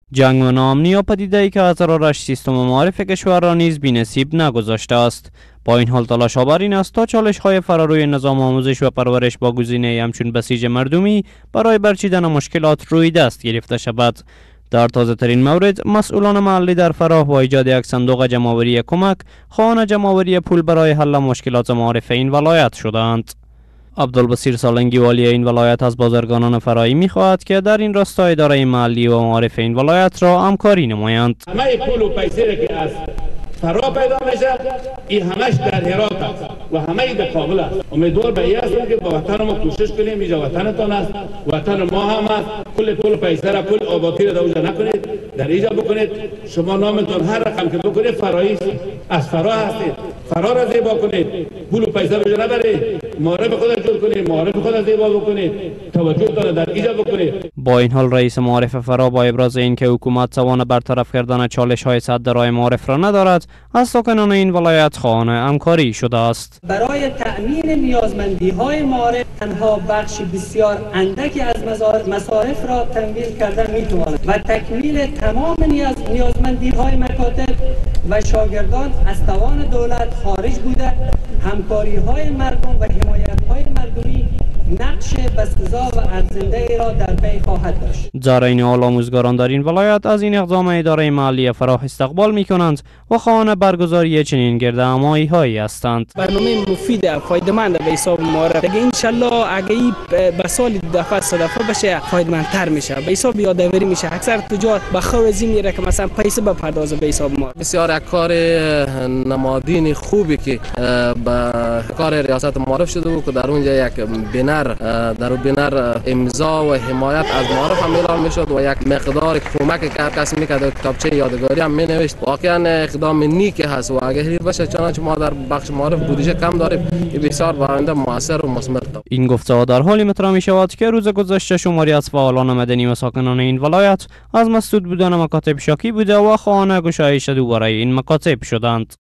جنگ و ناامنی یا پدیده‌ای که از ضررش سیستم معارف کشور را نیز بی‌نصیب نگذاشته است. با این حال تلاش بر این است تا چالش‌های فراروی نظام آموزش و پرورش با گزینه همچون بسیج مردمی برای برچیدن مشکلات روی دست گرفته شود. در تازه ترین مورد، مسئولان محلی در فراه با ایجاد یک صندوق جمع‌آوری کمک خواهان جمع‌آوری پول برای حل مشکلات معارف این ولایت شدند. عبدالبصیر سالنگی والی این ولایت از بازرگانان فراهی می‌خواهد که در این راستا اداره محلی و معارف این ولایت را همکاری نمایند. همه پول و پیسه که از فرا پیدا میشه این همش در هرات است و همه در کابل است. امیدوار به این هستم که با وطن ما کوشش کنیم. اینجا وطنتان است، وطن ما هم است. پول پیسه را، پول آبادی را در نکنید، در اینجا بکنید. شما نامتون هر رقم که بکنید فرایی از فرا هستید. فرا را زیبا کنید، پول و پیسه رو نبرید، معارف خود جور کنید، معارف خود زیبا بکنید، توجهتان در اینجا بکنید. با این حال رئیس معارف فرا با ابراز اینکه حکومت توان برطرف کردن چالش‌های سد راه معارف را ندارد، از ساکنان این ولایت خواهان همکاری شده است. برای تأمین نیازمندی‌های معارف تنها بخش بسیار اندکی از مصارف را تمویل کردن می‌تواند و تکمیل تمام نیازمندی‌های مکاتب و شاگردان از توان دولت خارج بوده. همکاری‌های مردم و حمایت‌های مردمی نقش بسزا و ارزنده ای را در پی خواهد داشت. در این حال آموزگاران در این ولایت از این اقدام اداره محلی فراه استقبال می‌کنند و خواهان برگزاری چنین گردهمایی‌هایی هستند. برنامه مفید فایده‌مند به حساب معارف دیگه ان شاء الله اگه به سال دفعه صدفه بشه فایده‌مندتر میشه، به حساب یادآوری میشه. اکثر تجار به خوازی میره که مثلا پیسه بپردازه به حساب معارف. بسیار کار نمادین خوبی که به کار ریاست معارف شده بود که در اونجا یک بنر امضا و حمایت از معارف هم اعلام میشد و یک مقدار کمک که هر کسی میکرد کتابچه یادگاری هم مینوشت. واقعا اقدام نیک هست و اگر باشه چنانچه ما در بخش معارف بودجه کم داریم بسیار برنده موثر و مثمر. این گفته‌ها در حالی مطرح می شود که روز گذشته شماری از فعالان مدنی و ساکنان این ولایت از مسدود بودن مکاتب شاکی بوده و خواهان گشایش دوباره این مکاتب شدند.